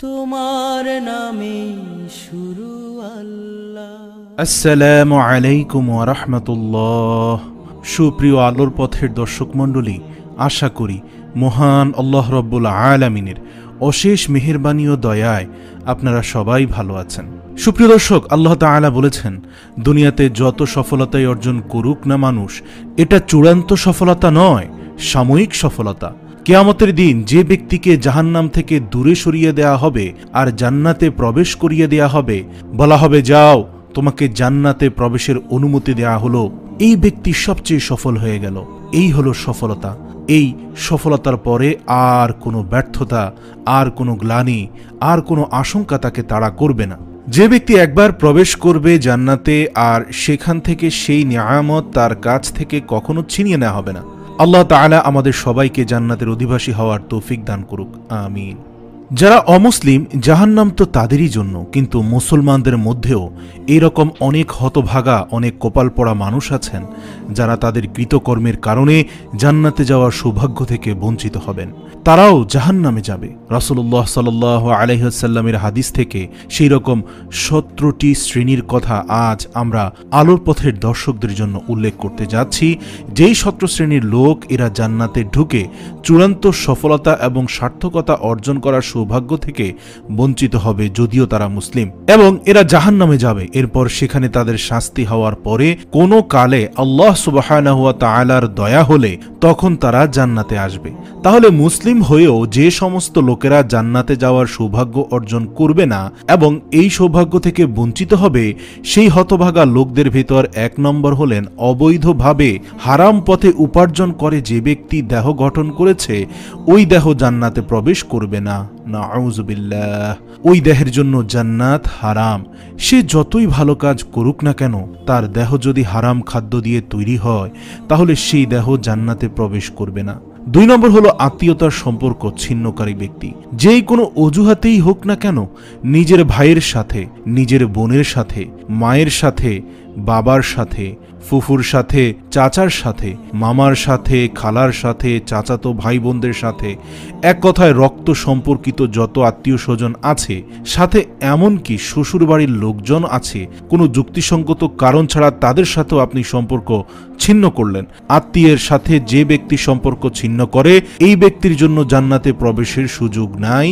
তোমার নামে শুরু আল্লাহ। আসসালামু আলাইকুম ওয়া রাহমাতুল্লাহ। সুপ্রিয় আলোর পথের দর্শক মণ্ডলী, আশা করি মহান আল্লাহ রব্বুল আলামিনের অশেষ মেহেরবানি ও দয়ায় আপনারা সবাই ভালো আছেন। সুপ্রিয় দর্শক, আল্লাহ তাআলা বলেছেন, দুনিয়াতে যত সফলতাই অর্জন করুক না মানুষ, এটা চূড়ান্ত সফলতা নয়, সাময়িক সফলতা। কিয়ামতের দিন যে ব্যক্তিকে জাহান্নাম থেকে দূরে সরিয়ে দেয়া হবে আর জান্নাতে প্রবেশ করিয়ে দেয়া হবে, বলা হবে যাও, তোমাকে জান্নাতে প্রবেশের অনুমতি দেয়া হলো, এই ব্যক্তি সবচেয়ে সফল হয়ে গেল। এই হলো সফলতা। এই সফলতার পরে আর কোনো ব্যর্থতা, আর কোনো গ্লানি, আর কোনো আশঙ্কা তাকে তাড়া করবে না। যে ব্যক্তি একবার প্রবেশ করবে জান্নাতে, আর সেখান থেকে সেই নিয়ামত তার কাছ থেকে কখনো ছিনিয়ে নেওয়া হবে না। আল্লাহ তাআলা আমাদের সবাইকে জান্নাতের অধিবাসী হওয়ার তৌফিক দান করুক, আমিন। যারা অমুসলিম, জাহান্নাম তো তাদেরই জন্য, কিন্তু মুসলমানদের মধ্যেও এরকম অনেক হতভাগা, অনেক কপাল পড়া মানুষ আছেন যারা তাদের কৃতকর্মের কারণে জান্নাতে যাওয়ার সৌভাগ্য থেকে বঞ্চিত হবেন। তারাও জাহান্নামে যাবে। রাসূলুল্লাহ সাল্লাল্লাহু আলাইহি ওয়াসাল্লামের হাদিস থেকে সেই রকম 17টি শ্রেণীর কথা আজ আমরা আলোর পথের দর্শকদের জন্য উল্লেখ করতে যাচ্ছি। যেই 17 শ্রেণীর লোক এরা জান্নাতে ঢুকে চূড়ান্ত সফলতা এবং সার্থকতা অর্জন করার সৌভাগ্য থেকে বঞ্চিত হবে, যদিও তারা মুসলিম, এবং এরা জাহান্নামে যাবে। এরপর সেখানে তাদের শাস্তি হওয়ার পরে কোনো কালে আল্লাহ সুবহানাহু ওয়া তাআলার দয়া হলে তখন তারা জান্নাতে আসবে। তাহলে মুসলিম হয়েও যে সমস্ত লোকেরা জান্নাতে যাওয়ার সৌভাগ্য অর্জন করবে না এবং এই সৌভাগ্য থেকে বঞ্চিত হবে, সেই হতভাগা লোকদের ভিতর 1 নম্বর হলেন অবৈধভাবে হারাম পথে উপার্জন করে যে ব্যক্তি দেহ গঠন করেছে, ওই দেহ জান্নাতে প্রবেশ করবে না। নাউযুবিল্লাহ। ওই দেহের জন্য জান্নাত হারাম। সে যতই ভালো কাজ করুক না কেন, তার দেহ যদি হারাম খাদ্য দিয়ে তৈরি হয়, তাহলে সেই দেহ জান্নাতে প্রবেশ করবে না। 2 নম্বর হলো আত্মীয়তার সম্পর্ক ছিন্নকারী ব্যক্তি। যেই কোনো অজুহাতেই হোক না কেন, নিজের ভাইয়ের সাথে, নিজের বোনের সাথে, মায়ের সাথে, বাবার সাথে, ফুফুর সাথে, চাচার সাথে, মামার সাথে, খালার সাথে, চাচাতো ভাই বোনদের সাথে, এক কথায় রক্ত সম্পর্কিত যত আত্মীয় স্বজন আছে, সাথে এমনকি শ্বশুরবাড়ির লোকজন আছে, কোনো যুক্তিসঙ্গত কারণ ছাড়া তাদের সাথেও আপনি সম্পর্ক ছিন্ন করলেন। আত্মীয়ের সাথে যে ব্যক্তি সম্পর্ক ছিন্ন করে, এই ব্যক্তির জন্য জান্নাতে প্রবেশের সুযোগ নাই।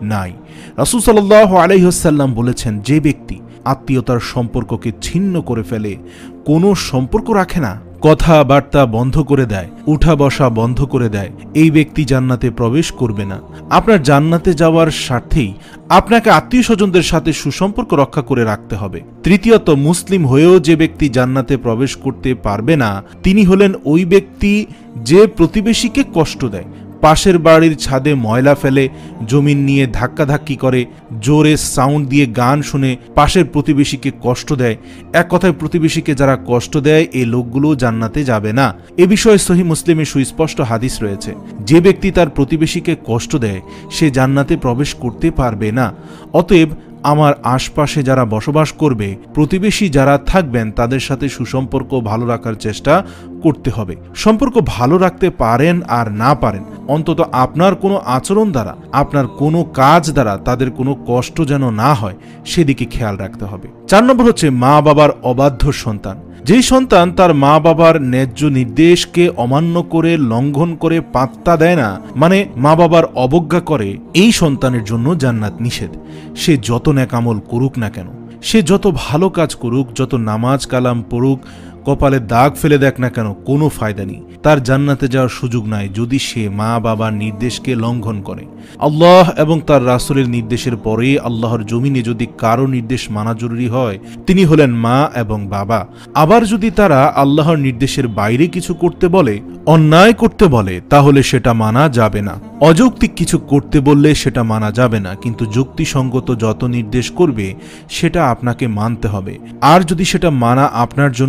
রাসূল সাল্লাল্লাহু আলাইহি ওয়াসাল্লাম বলেছেন, যে ব্যক্তি আত্মীয়তার সম্পর্ককে ছিন্ন করে ফেলে, কোনো সম্পর্ক রাখে না, কথাবার্তা বন্ধ করে দেয়, উঠা বসা বন্ধ করে দেয়, এই ব্যক্তি জান্নাতে প্রবেশ করবে না। আপনার জান্নাতে যাওয়ার স্বার্থেই আপনাকে আত্মীয় স্বজনদের সাথে সুসম্পর্ক রক্ষা করে রাখতে হবে। তৃতীয়ত, মুসলিম হয়েও যে ব্যক্তি জান্নাতে প্রবেশ করতে পারবে না, তিনি হলেন ওই ব্যক্তি যে প্রতিবেশীকে কষ্ট দেয়, পাশের বাড়ির ছাদে ময়লা ফেলে, জমিন নিয়ে ধাক্কাধাক্কি করে, জোরে সাউন্ড দিয়ে গান শুনে পাশের প্রতিবেশীকে কষ্ট দেয়। এক কথায় প্রতিবেশীকে যারা কষ্ট দেয়, এই লোকগুলো জান্নাতে যাবে না। এ বিষয়ে সহিহ মুসলিমে সুস্পষ্ট হাদিস রয়েছে। যে ব্যক্তি তার প্রতিবেশীকে কষ্ট দেয়, সে জান্নাতে প্রবেশ করতে পারবে না। অতএব আমার আশপাশে যারা বসবাস করবে, প্রতিবেশী যারা থাকবেন, তাদের সাথে সুসম্পর্ক ভালো রাখার চেষ্টা করতে হবে। সম্পর্ক ভালো রাখতে পারেন আর না পারেন, অন্তত আপনার কোনো আচরণ দ্বারা, আপনার কোনো কাজ দ্বারা তাদের কোনো কষ্ট যেন না হয়, সেদিকে খেয়াল রাখতে হবে। 4 নম্বর হচ্ছে মা বাবার অবাধ্য সন্তান। যেই সন্তান তার মা বাবার ন্যায্য নির্দেশকে অমান্য করে, লঙ্ঘন করে, পাত্তা দেয় না, মানে মা বাবার অবজ্ঞা করে, এই সন্তানের জন্য জান্নাত নিষেধ। সে যত নেক আমল করুক না কেন, সে যত ভালো কাজ করুক, যত নামাজ কালাম পড়ুক, কপালে দাগ ফেলে দেখ না কেন, কোনো ফায়দা নেই। তার জান্নাতে যাওয়ার সুযোগ নাই যদি সে মা বাবার নির্দেশকে লঙ্ঘন করে। আল্লাহ এবং তার রাসূলের নির্দেশের পরে আল্লাহর জমিনে যদি কারো নির্দেশ মানা জরুরি হয়, তিনি হলেন মা এবং বাবা। আবার যদি তারা আল্লাহর নির্দেশের বাইরে কিছু করতে বলে, অন্যায় করতে বলে, তাহলে সেটা মানা যাবে না। অযৌক্তিক কিছু করতে বললে সেটা মানা যাবে না, কিন্তু যুক্তিসঙ্গত যত নির্দেশ করবে সেটা আপনাকে মানতে হবে। আর যদি সেটা মানা আপনার জন্য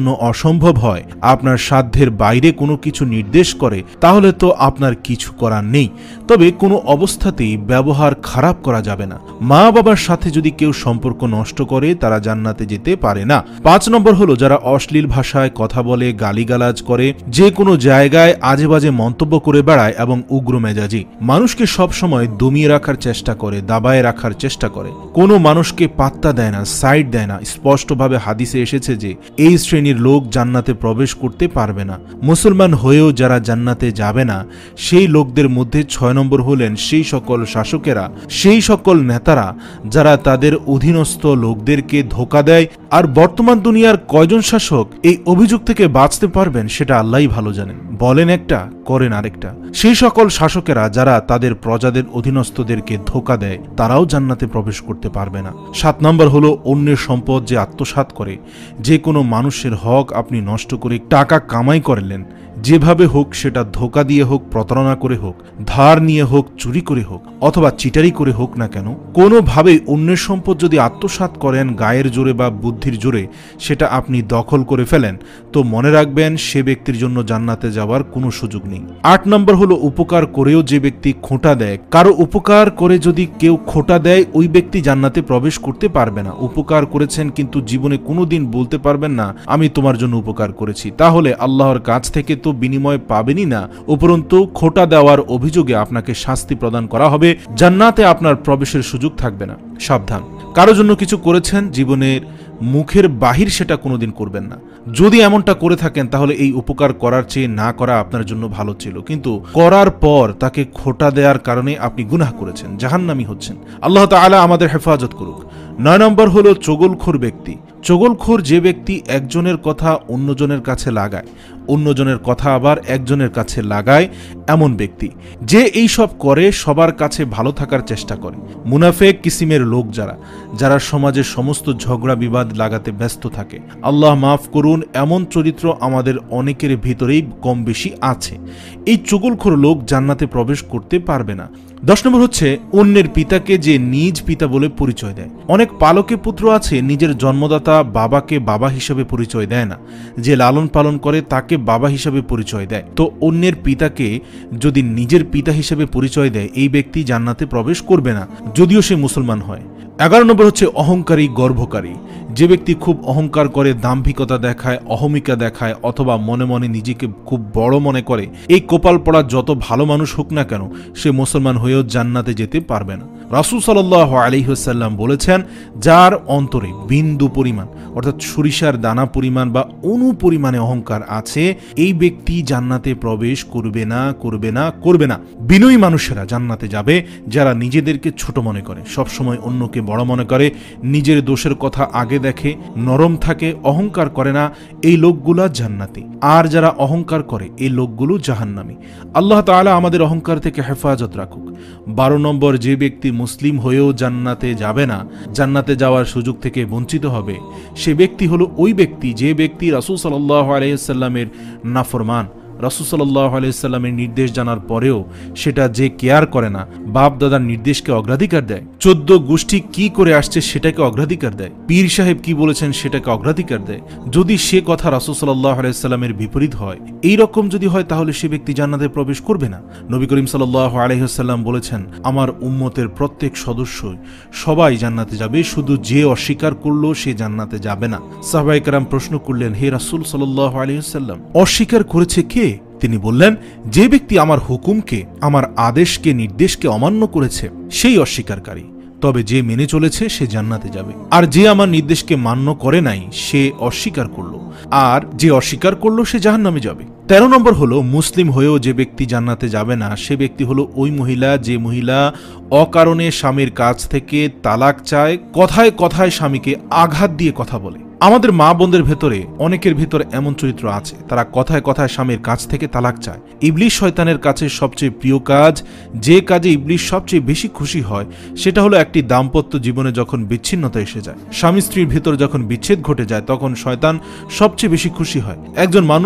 অসম্ভব হয়, আপনার সাধ্যের বাইরে কোনো কিছু নির্দেশ করে, তাহলে তো আপনার কিছু করার নেই। তবে কোনো অবস্থাতেই ব্যবহার খারাপ করা যাবে না। মা বাবার সাথে যদি কেউ সম্পর্ক নষ্ট করে, তারা জান্নাতে যেতে পারে না। 5 নম্বর হলো যারা অশ্লীল ভাষায় কথা বলে, গালিগালাজ করে, যে কোনো জায়গায় আজে বাজে মন্তব্য করে বেড়ায় এবং উগ্র মেজাজি, মানুষকে সবসময় দমিয়ে রাখার চেষ্টা করে, দাবায় রাখার চেষ্টা করে, কোনো মানুষকে পাত্তা দেয় না, সাইড দেয় না। স্পষ্টভাবে হাদিসে এসেছে যে এই শ্রেণীর লোক জান্নাতে প্রবেশ করতে পারবে না। মুসলমান হয়েও যারা জান্নাতে যাবে না, সেই লোকদের মধ্যে 6 নম্বর হলেন সেই সকল শাসকেরা, সেই সকল নেতারা যারা তাদের অধীনস্থ লোকদেরকে ধোঁকা দেয়। আর বর্তমান দুনিয়ার কয়জন শাসক এই অভিযোগ থেকে বাঁচতে পারবেন সেটা আল্লাহই ভালো জানেন। বলেন একটা, করেন আরেকটা। সেই সকল শাসকেরা যারা তাদের প্রজাদের অধীনস্থদেরকে ধোঁকা দেয়, তারাও জান্নাতে প্রবেশ করতে পারবে না। 7 নম্বর হলো অন্যের সম্পদ যে আত্মসাৎ করে। যে কোনো মানুষের হক আপনি নষ্ট করে টাকা কামাই করলেন, যেভাবে হোক, সেটা ধোঁকা দিয়ে হোক, প্রতারণা করে হোক, ধার নিয়ে হোক, চুরি করে হোক, অথবা চিটারি করে হোক না কেন, কোনোভাবেই অন্যের সম্পদ যদি আত্মসাৎ করেন গায়ের জোরে বা বুদ্ধির জোরে, সেটা আপনি দখল করে ফেলেন, তো মনে রাখবেন সে ব্যক্তির জন্য জান্নাতে যাওয়ার কোনো সুযোগ নেই। 8 নম্বর হলো উপকার করেও যে ব্যক্তি খোঁটা দেয়। কারো উপকার করে যদি কেউ খোঁটা দেয়, ওই ব্যক্তি জান্নাতে প্রবেশ করতে পারবে না। উপকার করেছেন কিন্তু জীবনে কোনোদিন বলতে পারবেন না আমি তোমার জন্য উপকার করেছি, তাহলে আল্লাহর কাছ থেকে তো বিনিময় পাবেনই না, উপরন্তু খোঁটা দেওয়ার অভিযোগে আপনাকে শাস্তি প্রদান করা হবে, জান্নাতে আপনার প্রবেশের সুযোগ থাকবে না। সাবধান, কারো জন্য কিছু করেছেন, জীবনের মুখের বাহির সেটা কোনোদিন করবেন না। যদি এমনটা করে থাকেন, তাহলে এই উপকার করার চেয়ে না করা আপনার জন্য ভালো ছিল, কিন্তু করার পর তাকে খোঁটা দেওয়ার কারণে আপনি গুনাহ করেছেন, জাহান্নামী হচ্ছেন। আল্লাহ তাআলা আমাদের হেফাজত করুক। 9 নম্বর হলো চগলখোর ব্যক্তি। চগলখোর যে ব্যক্তি একজনের কথা অন্যজনের কাছে লাগায়, অন্যজনের কথা আবার একজনের কাছে লাগায়, এমন ব্যক্তি যে এই সব করে সবার কাছে ভালো থাকার চেষ্টা করে। মুনাফেক কিসিমের লোক যারা সমাজের সমস্ত ঝগড়া বিবাদ লাগাতে ব্যস্ত থাকে। আল্লাহ মাফ করুন, এমন চরিত্র আমাদের অনেকের ভিতরেই কম বেশি আছে। এই চগলখোর লোক জান্নাতে প্রবেশ করতে পারবে না। 10 নম্বর হচ্ছে অন্যের পিতাকে যে নিজ পিতা বলে পরিচয় দেয়। অনেক পালকে পুত্র আছে নিজের জন্মদাতা বাবাকে বাবা হিসেবে পরিচয় দেয় না, যে লালন পালন করে তাকে বাবা হিসেবে পরিচয় দেয়। তো অন্যের পিতাকে যদি নিজের পিতা হিসেবে পরিচয় দেয়, এই ব্যক্তি জান্নাতে প্রবেশ করবে না, যদিও সে মুসলমান হয়। 11 নম্বর হচ্ছে অহংকারী, গর্বকারী। যে ব্যক্তি খুব অহংকার করে, দাম্ভিকতা দেখায়, অহমিকা দেখায়, অথবা মনে মনে নিজেকে খুব বড় মনে করে, এই কপাল পড়া যত ভালো মানুষ হোক না কেন, সে মুসলমান হয়েও জান্নাতে যেতে পারবে না। রাসূল সাল্লাল্লাহু আলাইহি ওয়াসাল্লাম বলেছেন, যার অন্তরে বিন্দু পরিমাণ অর্থাৎ সরিষার দানা পরিমাণ বা অণু পরিমাণে অহংকার আছে, এই ব্যক্তি জান্নাতে প্রবেশ করবে না, করবে না, করবে না। বিনয়ী মানুষেরা জান্নাতে যাবে, যারা নিজেদেরকে ছোট মনে করে, সবসময় অন্যকে বড় মনে করে, নিজের দোষের কথা আগে দেখে, নরম থাকে, অহংকার করে না, এই লোকগুলা জান্নাতি। আর যারা অহংকার করে, এই লোকগুলো জাহান্নামী। আল্লাহ তাআলা আমাদের অহংকার থেকে হেফাজত রাখুক। 12 নম্বর, যে ব্যক্তি মুসলিম হয়েও জান্নাতে যাবে না, জান্নাতে যাওয়ার সুযোগ থেকে বঞ্চিত হবে, সে ব্যক্তি হলো ওই ব্যক্তি যে ব্যক্তি রাসূল সাল্লাল্লাহু আলাইহি ওয়াসাল্লামের নাফরমান। রাসূল সাল্লাল্লাহু আলাইহি ওয়াসাল্লামের নির্দেশ জানার পরেও সেটা যে কেয়ার করে না, বাপ দাদার নির্দেশকে অগ্রাধিকার দেয়, 14 গোষ্ঠী কি করে আসছে সেটাকে অগ্রাধিকার দেয়, পীর সাহেব কি বলেছেন সেটাকে অগ্রাধিকার দেয়, যদি সে কথা রাসূল সাল্লাল্লাহু আলাইহি ওয়াসাল্লামের বিপরীত হয়, এই রকম যদি হয়, তাহলে সে ব্যক্তি জান্নাতে প্রবেশ করবে না। নবী করিম সাল্লাল্লাহু আলাইহি ওয়াসাল্লাম বলেছেন, আমার উম্মতের প্রত্যেক সদস্যই সবাই জান্নাতে যাবে, শুধু যে অস্বীকার করলো সে জান্নাতে যাবে না। সাহাবায়ে কেরাম প্রশ্ন করলেন, হে রাসূল সাল্লাল্লাহু আলাইহি ওয়াসাল্লাম, অস্বীকার করেছে কে? তিনি বললেন, যে ব্যক্তি আমার হুকুমকে, আমার আদেশকে, নির্দেশকে অমান্য করেছে সেই অস্বীকারী। তবে যে মেনে চলেছে সে জান্নাতে যাবে, আর যে আমার নির্দেশকে মান্য করে নাই সে অস্বীকার করলো, আর যে অস্বীকার করলো সে জাহান্নামে যাবে। 13 নম্বর হলো মুসলিম হয়েও যে ব্যক্তি জান্নাতে যাবে না, সে ব্যক্তি হলো ওই মহিলা যে মহিলা অকারণে স্বামীর কাছ থেকে তালাক চায়, কথায় কথায় স্বামীকে আঘাত দিয়ে কথা বলে। আমাদের মা বোনদের ভেতরে অনেকের ভিতরে এমন চরিত্র আছে, তারা কথায় কথায় স্বামীর কাছ থেকে তালাক চায়। ইবলিশ শয়তানের কাছে সবচেয়ে প্রিয় কাজ, যে কাজে ইবলিশ সবচেয়ে বেশি খুশি হয়, সেটা হলো একটি দাম্পত্য জীবনে যখন বিচ্ছিন্নতা এসে যায়, স্বামী স্ত্রীর ভিতরে যখন বিচ্ছেদ ঘটে যায়, তখন শয়তান সবচেয়ে বেশি খুশি হয়। একজন মানুষ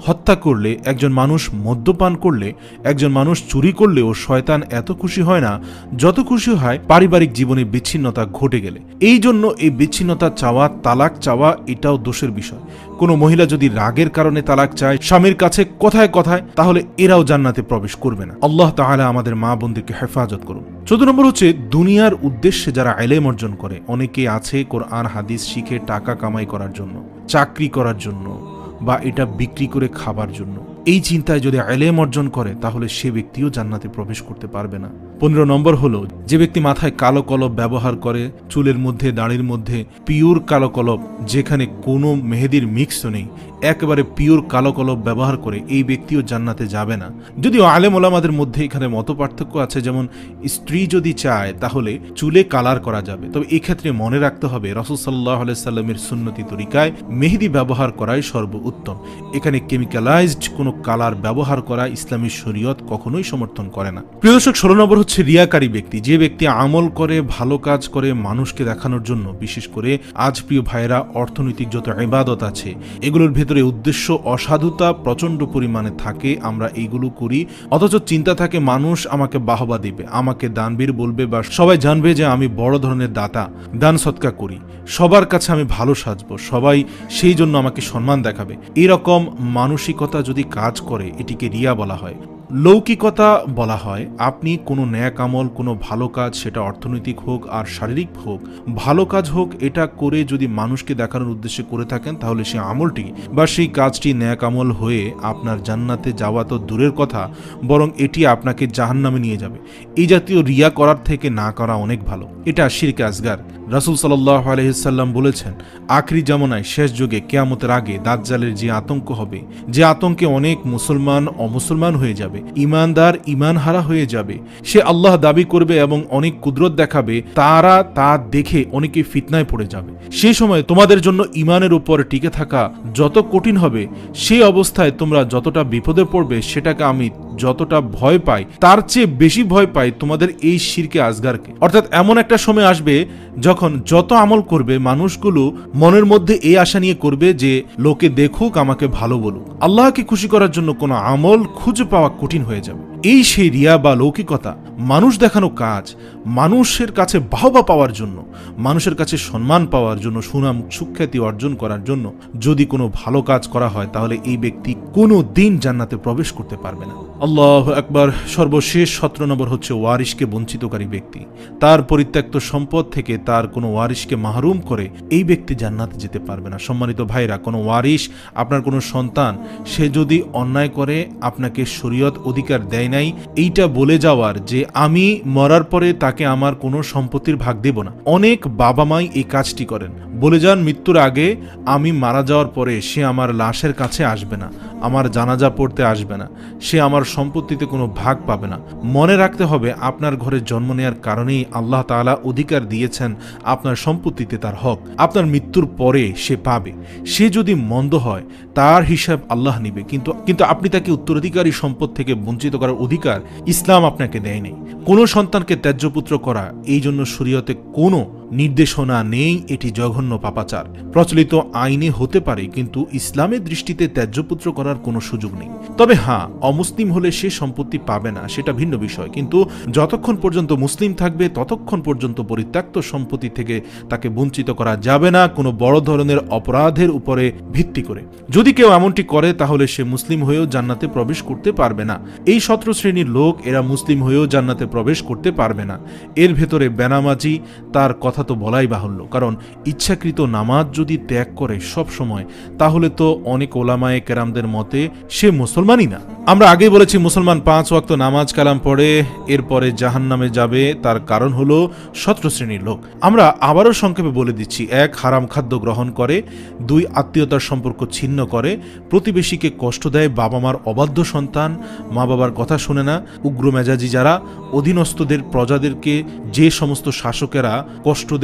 হত্যা করলে, একজন মানুষ মদ্যপান করলে, একজন মানুষ চুরি করলেও শয়তান এত খুশি হয় না যত খুশি হয় পারিবারিক জীবনে বিচ্ছিন্নতা ঘটে গেলে। এই জন্য এই বিচ্ছিন্নতা চাওয়া, তালাক চাওয়া এটাও দোষের বিষয়। কোনো মহিলা যদি রাগের কারণে তালাক চায় স্বামীর কাছে কথায় কথায়, তাহলে এরাও জান্নাতে প্রবেশ করবে না। আল্লাহ তাআলা আমাদের মা বোনদেরকে হেফাজত করুন। 14 নম্বর হচ্ছে দুনিয়ার উদ্দেশ্যে যারা ইলম অর্জন করে। অনেকে আছে কোরআন হাদিস শিখে টাকা কামাই করার জন্য, চাকরি করার জন্য, বা এটা বিক্রি করে খাবার জন্য। এই চিন্তায় যদি ইলম অর্জন করে তাহলে সে ব্যক্তিও জান্নাতে প্রবেশ করতে পারবে না। 15 নম্বর হলো যে ব্যক্তি মাথায় কালো কলব ব্যবহার করে, চুলের মধ্যে দাড়ির মধ্যে পিওর কালো কলব, যেখানে কোনো মেহেদির মিক্স নেই, একেবারে পিওর কালো কলব ব্যবহার করে, এই ব্যক্তিও জান্নাতে যাবে না। যদিও আলেম ওলামাদের মধ্যে এখানে মত পার্থক্য আছে, যেমন স্ত্রী যদি চায় তাহলে চুলে কালার করা যাবে, তবে এই ক্ষেত্রে মনে রাখতে হবে রাসূল সাল্লাল্লাহু আলাইহি সাল্লামের সুন্নতি তরিকায় মেহেদি ব্যবহার করাই সর্বোত্তম। এখানে কেমিক্যালাইজড কোনো কালার ব্যবহার করা ইসলামী শরীয়ত কখনোই সমর্থন করে না। প্রিয় দর্শক, 16 নম্বর হচ্ছে রিয়াকারী ব্যক্তি। যে ব্যক্তি আমল করে, ভালো কাজ করে মানুষকে দেখানোর জন্য, বিশেষ করে আজ প্রিয় ভাইরা অর্থনৈতিক যত ইবাদত আছে এগুলোর ভেতরে উদ্দেশ্য অসাধুতা প্রচন্ড পরিমাণে থাকে। আমরা এইগুলো করি অথচ চিন্তা থাকে মানুষ আমাকে বাহবা দিবে, আমাকে দানবীর বলবে, বা সবাই জানবে যে আমি বড় ধরনের দাতা, দান সৎকা করি, সবার কাছে আমি ভালো সাজবো, সবাই সেই জন্য আমাকে সম্মান দেখাবে। এরকম মানসিকতা যদি কাজ করে এটিকে রিয়া বলা হয়, লৌকিকতা বলা হয়। আপনি কোনো ন্যাক আমল, কোনো ভালো কাজ, সেটা অর্থনৈতিক হোক আর শারীরিক হোক, ভালো কাজ হোক, এটা করে যদি মানুষকে দেখানোর উদ্দেশ্যে করে থাকেন তাহলে সেই আমলটি বা সেই কাজটি ন্যাক আমল হয়ে আপনার জান্নাতে যাওয়া তো দূরের কথা, বরং এটি আপনাকে জাহান্নামে নিয়ে যাবে। এই জাতীয় রিয়া করার থেকে না করা অনেক ভালো। এটা শিরকে আসগার। রাসূল সাল্লাল্লাহু আলাইহি সাল্লাম বলেছেন, আখরি জামানায় শেষ যুগে কিয়ামতের আগে দাজ্জালের যে আতঙ্ক হবে, যে আতঙ্কে অনেক মুসলমান অমুসলমান হয়ে যাবে, ইমানদার ইমান হারা হয়ে যাবে, সে আল্লাহ দাবি করবে এবং অনেক কুদরত দেখাবে, তারা তা দেখে অনেকে ফিতনায় পড়ে যাবে। সেই সময় তোমাদের জন্য ইমানের উপর টিকে থাকা যত কঠিন হবে, সেই অবস্থায় তোমরা যতটা বিপদে পড়বে, সেটাকে আমি যতটা ভয় পাই তার চেয়ে বেশি ভয় পাই তোমাদের এই শিরকে আসগারকে। অর্থাৎ এমন একটা সময় আসবে যখন যত আমল করবে মানুষগুলো মনের মধ্যে এই আশা নিয়ে করবে যে লোকে দেখুক, আমাকে ভালো বলুক। আল্লাহকে খুশি করার জন্য কোনো আমল খুঁজে পাওয়া কঠিন হয়ে যাবে। এই সেই রিয়া বা লৌকিকতা, মানুষ দেখানো কাজ, মানুষের কাছে বাহবা পাওয়ার জন্য, মানুষের কাছে সম্মান পাওয়ার জন্য, সুনাম সুখ্যাতি অর্জন করার জন্য যদি কোনো ভালো কাজ করা হয় তাহলে এই ব্যক্তি কোনো দিন জান্নাতে প্রবেশ করতে পারবে না। আল্লাহু আকবার। সর্বশেষ 17 নম্বর হচ্ছে ওয়ারিশকে বঞ্চিতকারী ব্যক্তি। তার পরিত্যক্ত সম্পদ থেকে তার কোনো ওয়ারিশকে মাহরুম করে এই ব্যক্তি জান্নাতে যেতে পারবে না। সম্মানিত ভাইরা, কোনো ওয়ারিশ, আপনার কোনো সন্তান, সে যদি অন্যায় করে আপনাকে শরীয়ত অধিকার দেয় নাই এইটা বলে যাওয়ার যে আমি মরার পরে তাকে আমার কোনো সম্পত্তির ভাগ দেব না। অনেক বাবা মাই এই কাজটি করেন, বলে যান মৃত্যুর আগে আমি মারা যাওয়ার পরে সে আমার লাশের কাছে আসবে না, আমার জানাজা পড়তে আসবে না, সে আমার সম্পত্তিতে কোনো ভাগ পাবে না। মনে রাখতে হবে আপনার ঘরে জন্ম নেওয়ার কারণেই আল্লাহ তাআলা অধিকার দিয়েছেন আপনার সম্পত্তিতে তার হক। আপনার মৃত্যুর পরে সে পাবে। সে যদি মন্দ হয় তার হিসাব আল্লাহ নিবে, কিন্তু আপনি তাকে উত্তরাধিকারী সম্পদ থেকে বঞ্চিত করার অধিকার ইসলাম আপনাকে দেয় নাই। কোনো সন্তানকে ত্যায্যপুত্র করা, এই জন্য শরীয়তে কোনো নির্দেশনা নেই, এটি জঘন্য পাপাচার। প্রচলিত আইনে হতে পারে, কিন্তু ইসলামের দৃষ্টিতে ত্যায্যপুত্র করার কোনো সুযোগ নেই। তবে হ্যাঁ, অমুসলিম হলে সে সম্পত্তি পাবে না, সেটা ভিন্ন বিষয়, কিন্তু যতক্ষণ পর্যন্ত মুসলিম থাকবে ততক্ষণ পর্যন্ত পরিত্যক্ত সম্পত্তি থেকে তাকে বঞ্চিত করা যাবে না, কোনো বড় ধরনের অপরাধের উপরে ভিত্তি করে। যদি কেউ এমনটি করে তাহলে সে মুসলিম হয়েও জান্নাতে প্রবেশ করতে পারবে না। এই 17 শ্রেণীর লোক, এরা মুসলিম হয়েও জান্নাতে প্রবেশ করতে পারবে না। এর ভেতরে বেনামাজি, তার কথা তো বলাই বাহুল্য, কারণ ইচ্ছাকৃত নামাজ যদি ত্যাগ করে সব সময়, তাহলে তো অনেক ওলামায়ে কেরামদের মতে সে মুসলমানই না। আমরা আগেই বলেছি মুসলমান 5 ওয়াক্ত নামাজ কালাম পড়ে এরপরে জাহান্নামে যাবে, তার কারণ হলো 17 শ্রেণীর লোক। আমরা আবারও সংক্ষেপে বলে দিচ্ছি: 1, হারাম খাদ্য গ্রহণ করে; 2, আত্মীয়তার সম্পর্ক ছিন্ন করে; প্রতিবেশীকে কষ্ট দেয়; বাবা মার অবাধ্য সন্তান, মা বাবার কথা শুনে না; উগ্র মেজাজি যারা, অধীনস্থদের প্রজাদেরকে যে সমস্ত শাসকেরা কষ্ট দেয়,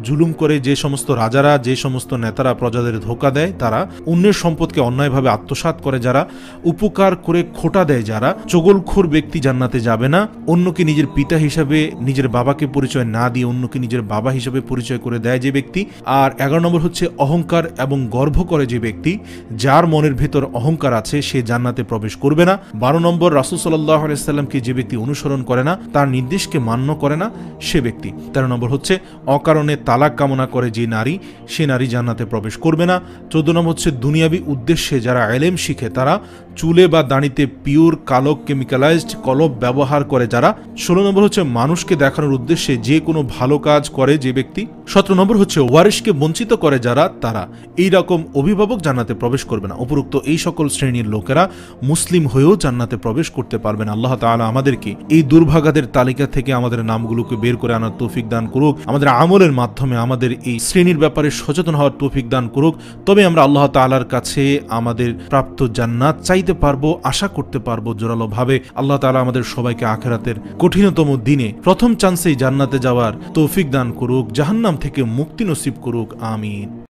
জুলুম করে, যে সমস্ত রাজারা, যে সমস্ত নেতারা প্রজাদের ধোঁকা দেয়, তারা অন্যের সম্পদকে অন্যায়ভাবে আত্মসাৎ করে, যারা উপকার করে খোটা দেয়, যারা চগলখোর ব্যক্তি জান্নাতে যাবে না। অন্যকে নিজের পিতা হিসাবে, নিজের বাবাকে পরিচয় না দিয়ে অন্যকে নিজের বাবা হিসাবে পরিচয় করে দেয় যে ব্যক্তি। আর 11 নম্বর হচ্ছে অহংকার এবং গর্ব করে যে ব্যক্তি, যার মনের ভেতর অহংকার আছে, সে জান্নাতে প্রবেশ করবে না। 12 নম্বর রাসূল সাল্লাল্লাহু আলাইহি সাল্লামকে যে ব্যক্তি অনুসরণ করে না, তার নির্দেশকে মান্য করে না, সে ব্যক্তি। 13 নম্বর হচ্ছে অকারণে তালাক কামনা করে যে নারী, সে নারী জান্নাতে প্রবেশ করবে না। 14 নম্বর হচ্ছে দুনিয়াবি উদ্দেশ্যে যারা ইলম শিখে, তারা চুলে বা দাড়িতে পিওর কালো কেমিক্যালাইজড কলব ব্যবহার করে যারা। 16 নম্বর হচ্ছে মানুষকে দেখানোর উদ্দেশ্যে যে কোনো ভালো কাজ করে যে ব্যক্তি। 17 নম্বর হচ্ছে ওয়ারিশকে বঞ্চিত করে যারা, তারা। এই রকম অভিভাবক জান্নাতে প্রবেশ করবে না। উপরোক্ত এই সকল শ্রেণীর লোকেরা মুসলিম হয়েও জান্নাতে প্রবেশ করতে পারবেন। আল্লাহ তাআলা আমাদেরকে এই দুর্ভাগাদের তালিকা থেকে আমাদের নামগুলোকে বের করে আনার তৌফিক দান করুক, আমাদের আমলের মাধ্যমে আমাদের এই শ্রেণীর ব্যাপারে সচেতন হওয়ার তৌফিক দান করুক। তবে আমরা আল্লাহ তাআলার কাছে আমাদের প্রাপ্ত জান্নাত চাইতে পারবো, আশা করতে পারবো জোরালো ভাবে। আল্লাহ তাআলা আমাদের সবাইকে আখিরাতের কঠিনতম দিনে প্রথম চান্সেই জান্নাতে যাওয়ার তৌফিক দান করুক, জাহান্নাম থেকে মুক্তি নসিব করুক। আমিন।